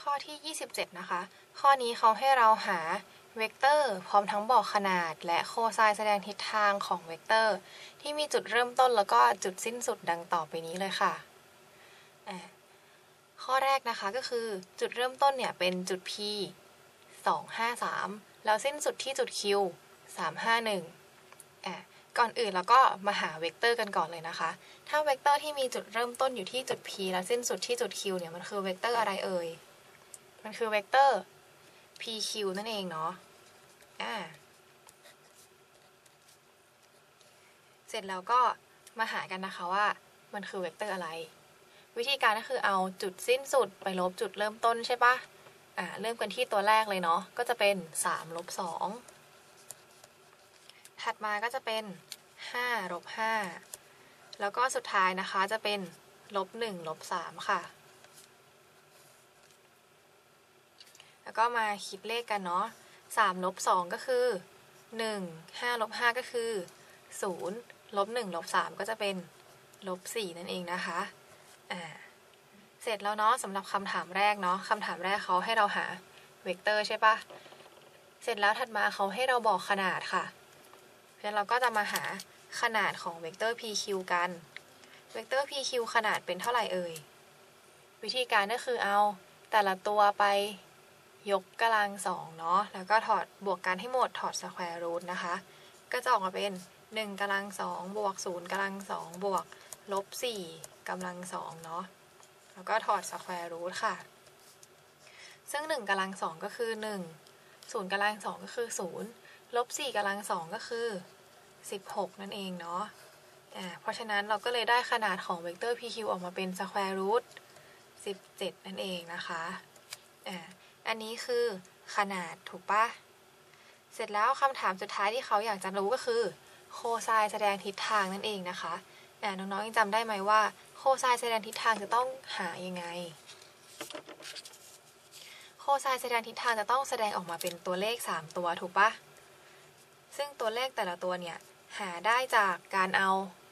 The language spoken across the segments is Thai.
ข้อที่27นะคะข้อนี้เขาให้เราหาเวกเตอร์พร้อมทั้งบอกขนาดและโคไซน์แสดงทิศทางของเวกเตอร์ที่มีจุดเริ่มต้นแล้วก็จุดสิ้นสุดดังต่อไปนี้เลยค่ะข้อแรกนะคะก็คือจุดเริ่มต้นเนี่ยเป็นจุด P 253แล้วสิ้นสุดที่จุด Q 351ก่อนอื่นเราก็มาหาเวกเตอร์กันก่อนเลยนะคะถ้าเวกเตอร์ที่มีจุดเริ่มต้นอยู่ที่จุด P และสิ้นสุดที่จุด Q เนี่ยมันคือเวกเตอร์อะไรเอ่ยมันคือเวกเตอร์ PQ นั่นเองเนาะเสร็จแล้วก็มาหากันนะคะว่ามันคือเวกเตอร์อะไรวิธีการก็คือเอาจุดสิ้นสุดไปลบจุดเริ่มต้นใช่ปะเริ่มกันที่ตัวแรกเลยเนาะก็จะเป็น3 ลบ 2ถัดมาก็จะเป็น5 ลบ 5แล้วก็สุดท้ายนะคะจะเป็นลบ 1 ลบ 3ค่ะแล้วก็มาคิดเลขกันเนาะ3 ลบ 2ก็คือ1 5 ลบ 5ก็คือ0ลบ 1 ลบ 3ก็จะเป็นลบ 4นั่นเองนะคะเสร็จแล้วเนาะสำหรับคำถามแรกเนาะคำถามแรกเขาให้เราหาเวกเตอร์ใช่ปะเสร็จแล้วถัดมาเขาให้เราบอกขนาดค่ะเพราะฉะนั้นเราก็จะมาหาขนาดของเวกเตอร์ PQ กันเวกเตอร์ PQ ขนาดเป็นเท่าไหร่เอ่ยวิธีการก็คือเอาแต่ละตัวไปยกกำลัง2เนาะแล้วก็ถอดบวกกันให้หมดถอดสแควร์รูทนะคะก็จะออกมาเป็น1กำลัง2บวก0กำลัง2บวกลบ4กำลัง2เนาะแล้วก็ถอดสแควร์รูทค่ะซึ่ง1กำลัง2ก็คือ1 0กำลัง2ก็คือ0ลบ4กำลัง2ก็คือ16นั่นเองเนาะเพราะฉะนั้นเราก็เลยได้ขนาดของเวกเตอร์ PQ ออกมาเป็นสแควร์รูท17นั่นเองนะคะอันนี้คือขนาดถูกปะเสร็จแล้วคำถามสุดท้ายที่เขาอยากจะรู้ก็คือโคไซน์แสดงทิศทางนั่นเองนะคะน้องๆยังจำได้ไหมว่าโคไซน์แสดงทิศทางจะต้องหายังไงโคไซน์แสดงทิศทางจะต้องแสดงออกมาเป็นตัวเลข3ตัวถูกปะซึ่งตัวเลขแต่ละตัวเนี่ยหาได้จากการเอา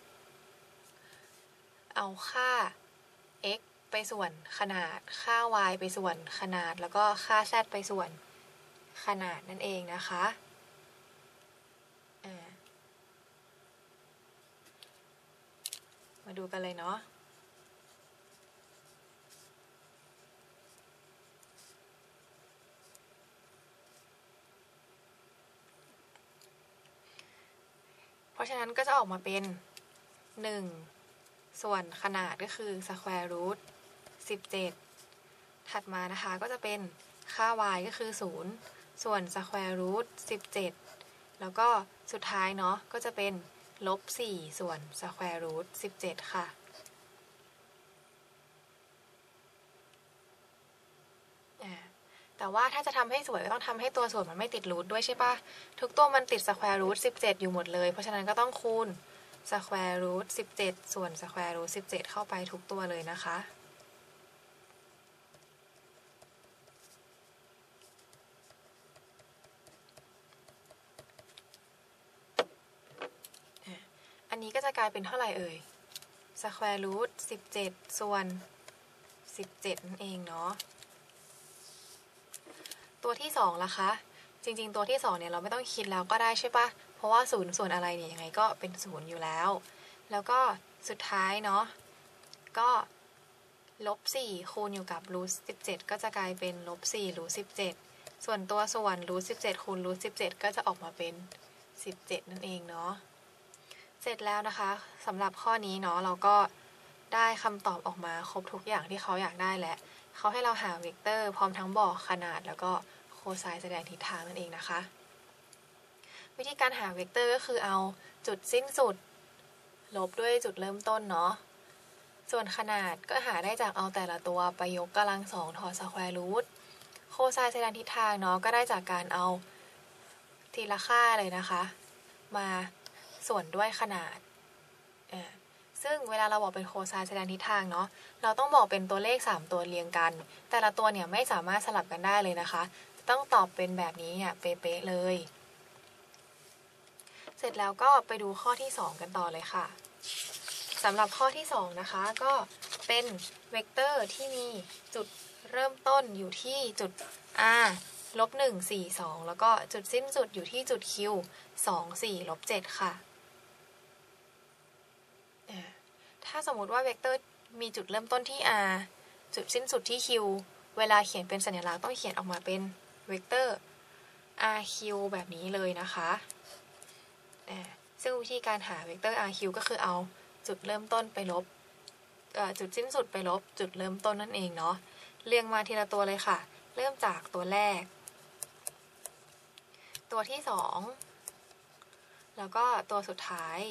ค่า x ไปส่วนขนาดค่า y ไปส่วนขนาดแล้วก็ค่า z ไปส่วนขนาดนั่นเองนะคะมาดูกันเลยเนาะเพราะฉะนั้นก็จะออกมาเป็น1ส่วนขนาดก็คือสแควร์รูท17ถัดมานะคะก็จะเป็นค่า y ก็คือ0ส่วนสแควร์รูท17แล้วก็สุดท้ายเนาะก็จะเป็นลบ4ส่วนสแควร์รูท17ค่ะแต่ว่าถ้าจะทำให้สวยก็ต้องทำให้ตัวส่วนมันไม่ติดรูทด้วยใช่ปะทุกตัวมันติดสแควร์รูท17อยู่หมดเลยเพราะฉะนั้นก็ต้องคูณสแควร์รูท17ส่วนสแควร์รูท17เข้าไปทุกตัวเลยนะคะอันนี้ก็จะกลายเป็นเท่าไหร่เอ่ยสแควร์รูท17ส่วน17นั่นเองเนาะตัวที่2ล่ะคะจริงๆตัวที่2เนี่ยเราไม่ต้องคิดแล้วก็ได้ใช่ปะเพราะว่า0ส่วนอะไรเนี่ยยังไงก็เป็น0อยู่แล้วแล้วก็สุดท้ายเนาะก็ลบ4คูณอยู่กับรูท17ก็จะกลายเป็นลบ4รูท17ส่วนตัวส่วนรูท17คูณรูท17ก็จะออกมาเป็น17นั่นเองเนาะเสร็จแล้วนะคะสำหรับข้อนี้เนาะเราก็ได้คำตอบออกมาครบทุกอย่างที่เขาอยากได้และเขาให้เราหาเวกเตอร์พร้อมทั้งบอกขนาดแล้วก็โคไซน์แสดงทิศทางนั่นเองนะคะวิธีการหาเวกเตอร์ก็คือเอาจุดสิ้นสุดลบด้วยจุดเริ่มต้นเนาะส่วนขนาดก็หาได้จากเอาแต่ละตัวไปยกกำลัง2ถอดสแควร์รูทโคไซน์แสดงทิศทางเนาะก็ได้จากการเอาทีละค่าเลยนะคะมาส่วนด้วยขนาดซึ่งเวลาเราบอกเป็นโคไซน์แสดงทิศทางเนาะเราต้องบอกเป็นตัวเลข3ตัวเรียงกันแต่ละตัวเนี่ยไม่สามารถสลับกันได้เลยนะคะต้องตอบเป็นแบบนี้เนี่ยเป๊ะๆเลยเสร็จแล้วก็ไปดูข้อที่2กันต่อเลยค่ะสำหรับข้อที่2นะคะก็เป็นเวกเตอร์ที่มีจุดเริ่มต้นอยู่ที่จุด r ลบ1 4 2แล้วก็จุดสิ้นสุดอยู่ที่จุด q 2 4ลบ7ค่ะถ้าสมมติว่าเวกเตอร์มีจุดเริ่มต้นที่ r จุดสิ้นสุดที่ q เวลาเขียนเป็นสัญลักษณ์ต้องเขียนออกมาเป็นเวกเตอร์ rq แบบนี้เลยนะคะซึ่งวิธีการหาเวกเตอร์ rq ก็คือเอาจุดเริ่มต้นไปลบจุดสิ้นสุดไปลบจุดเริ่มต้นนั่นเองเนาะเรียงมาทีละตัวเลยค่ะเริ่มจากตัวแรกตัวที่2แล้วก็ตัวสุดท้าย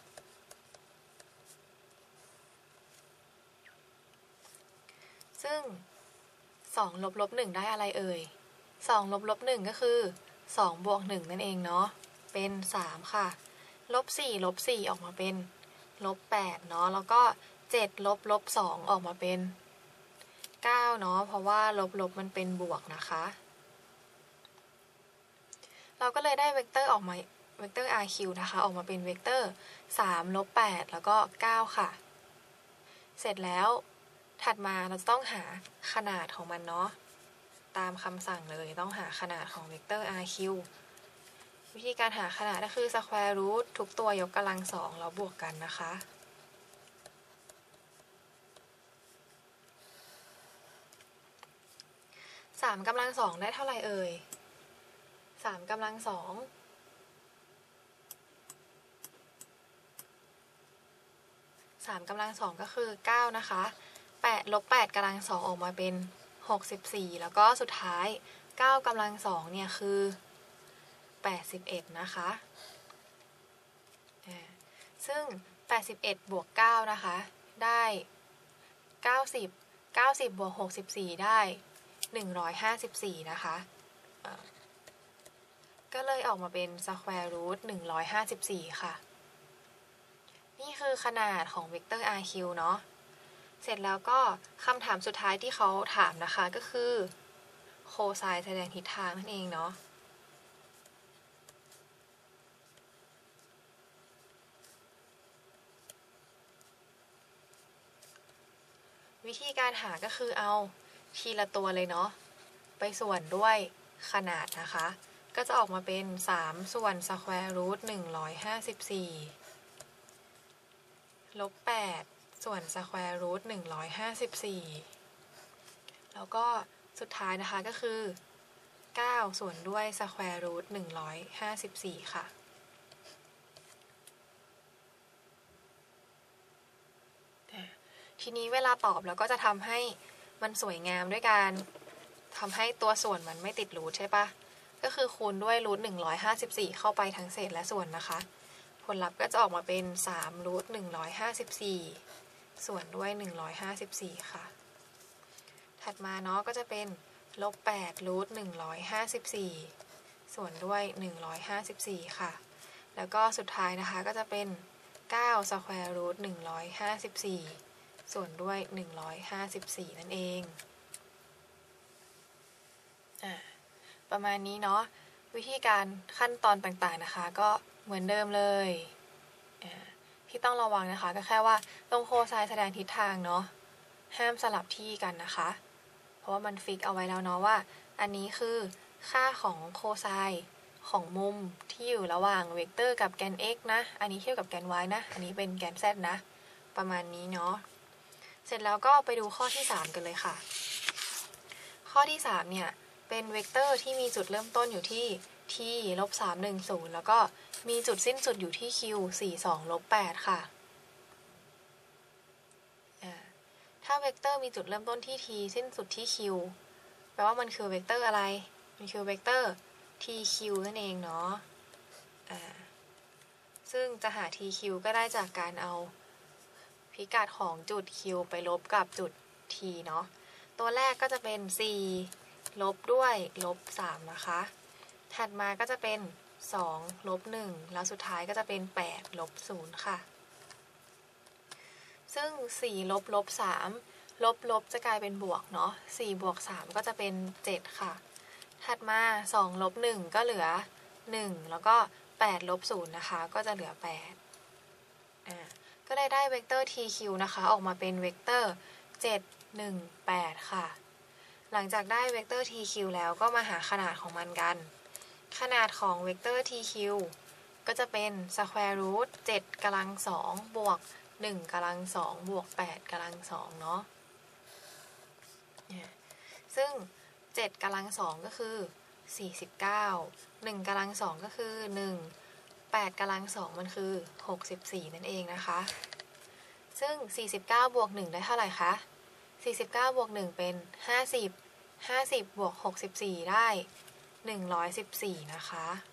ซึ่ง2ลบลบ1ได้อะไรเอ่ย2ลบลบ1ก็คือ2บวก1นั่นเองเนาะเป็น3ค่ะลบ4ลบ4ออกมาเป็นลบ8เนาะแล้วก็7ลบลบ2ออกมาเป็น9เนาะเพราะว่าลบลบมันเป็นบวกนะคะเราก็เลยได้เวกเตอร์ออกมาเวกเตอร์ rq นะคะออกมาเป็นเวกเตอร์3ลบ8แล้วก็9ค่ะเสร็จแล้วถัดมาเราจะต้องหาขนาดของมันเนาะตามคำสั่งเลยต้องหาขนาดของเวกเตอร์ rq วิธีการหาขนาดก็คือสแควร์รูททุกตัวยกกำลัง2แล้วบวกกันนะคะ3กำลัง2ได้เท่าไหร่เอ่ย3กำลัง2 3กำลัง2ก็คือ9นะคะ8ลบ8กำลัง2ออกมาเป็น64แล้วก็สุดท้าย9กำลัง2เนี่ยคือ81นะคะซึ่ง81บวก9นะคะได้90บวก64ได้154นะคะก็เลยออกมาเป็นสแควร์รูท154ค่ะนี่คือขนาดของเวกเตอร์ rq เนาะเสร็จแล้วก็คำถามสุดท้ายที่เขาถามนะคะก็คือโคไซน์แสดงทิศทางนั่นเองเนาะวิธีการหาก็คือเอาทีละตัวเลยเนาะไปส่วนด้วยขนาดนะคะก็จะออกมาเป็น3ส่วนสแควร์รูท154ลบ8ส่วนสแควร์รูท154แล้วก็สุดท้ายนะคะก็คือ9ส่วนด้วยสแควร์รูท154ค่ะทีนี้เวลาตอบเราก็จะทำให้มันสวยงามด้วยการทำให้ตัวส่วนมันไม่ติดรูทใช่ปะก็คือคูณด้วยรูท154เข้าไปทั้งเศษและส่วนนะคะผลลัพธ์ก็จะออกมาเป็น3รูท154ส่วนด้วย154ค่ะถัดมาเนาะก็จะเป็นลบ8รูท154ส่วนด้วย154ค่ะแล้วก็สุดท้ายนะคะก็จะเป็น9สแควร์รูท154ส่วนด้วย154นั่นเองประมาณนี้เนาะวิธีการขั้นตอนต่างๆนะคะก็เหมือนเดิมเลยที่ต้องระวังนะคะก็แค่ว่าตรงโคไซน์แสดงทิศทางเนาะห้ามสลับที่กันนะคะเพราะว่ามันฟิกเอาไว้แล้วเนาะว่าอันนี้คือค่าของโคไซน์ของมุมที่อยู่ระหว่างเวกเตอร์กับแกน x นะอันนี้เทียบกับแกน y นะอันนี้เป็นแกน z นะประมาณนี้เนาะเสร็จแล้วก็ไปดูข้อที่3กันเลยค่ะข้อที่3เนี่ยเป็นเวกเตอร์ที่มีจุดเริ่มต้นอยู่ที่ t ลบ310แล้วก็มีจุดสิ้นสุดอยู่ที่ q 42ลบ8ค่ะถ้าเวกเตอร์มีจุดเริ่มต้นที่ t สิ้นสุดที่ q แปลว่ามันคือเวกเตอร์อะไรมันคือเวกเตอร์ tq นั่นเองเนาะซึ่งจะหา tq ก็ได้จากการเอาพิกัดของจุด q ไปลบกับจุด t เนาะตัวแรกก็จะเป็น4ลบด้วยลบ3นะคะถัดมาก็จะเป็น2ลบ1แล้วสุดท้ายก็จะเป็น8ลบ0ค่ะซึ่ง4ลบลบ3ลบลบจะกลายเป็นบวกเนาะ4บวก3ก็จะเป็น7ค่ะถัดมา2ลบ1ก็เหลือ1แล้วก็8ลบ0นะคะก็จะเหลือ8ก็ได้เวกเตอร์ tq นะคะออกมาเป็นเวกเตอร์7 1 8ค่ะหลังจากได้เวกเตอร์ tq แล้วก็มาหาขนาดของมันกัน ขนาดของเวกเตอร์ tq ก็จะเป็น square root 7 กำลัง 2 บวก 1 กำลัง 2 บวก 8 กำลัง 2 เนาะซึ่ง 7 กำลัง 2 ก็คือ 49 1 กำลัง 2 ก็คือ 1 8 กำลัง 2 มันคือ 64 นั่นเองนะคะ ซึ่ง 49 บวก 1 ได้เท่าไหร่คะ 49 บวก 1 เป็น 50 50 บวก 64 ได้ 114 นะคะ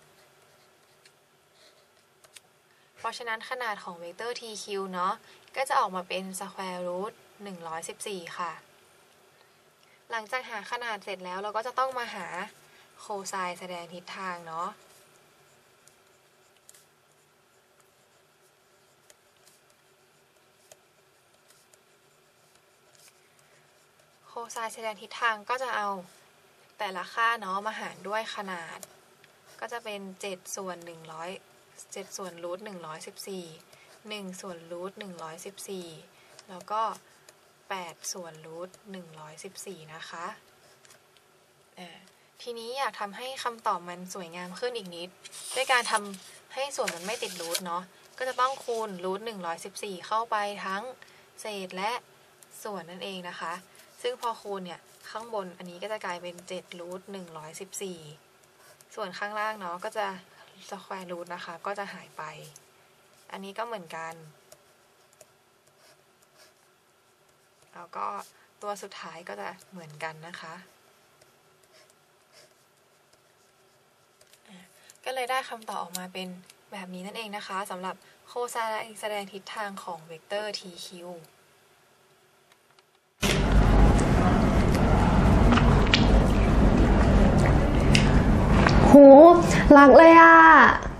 เพราะฉะนั้นขนาดของเวกเตอร์ tq เนาะก็จะออกมาเป็น square root 114 ค่ะ หลังจากหาขนาดเสร็จแล้วเราก็จะต้องมาหาโคไซน์แสดงทิศทางเนาะโคไซน์แสดงทิศทางก็จะเอาแต่ละค่าเนาะมาหารด้วยขนาดก็จะเป็น7ส่วน100 7ส่วนรูท114 1ส่วนรูท114แล้วก็8ส่วนรูท114นะคะทีนี้อยากทำให้คำตอบมันสวยงามขึ้นอีกนิดด้วยการทำให้ส่วนมันไม่ติดรูทเนาะก็จะต้องคูณรูท114เข้าไปทั้งเศษและส่วนนั่นเองนะคะซึ่งพอคูณเนี่ยข้างบนอันนี้ก็จะกลายเป็น7รูท114ส่วนข้างล่างเนาะก็จะสแควร์รูทนะคะก็จะหายไปอันนี้ก็เหมือนกันแล้วก็ตัวสุดท้ายก็จะเหมือนกันนะคะก็เลยได้คำตอบออกมาเป็นแบบนี้นั่นเองนะคะสำหรับโคไซน์แสดงทิศทางของเวกเตอร์ tq โหรักเลยอ่ะ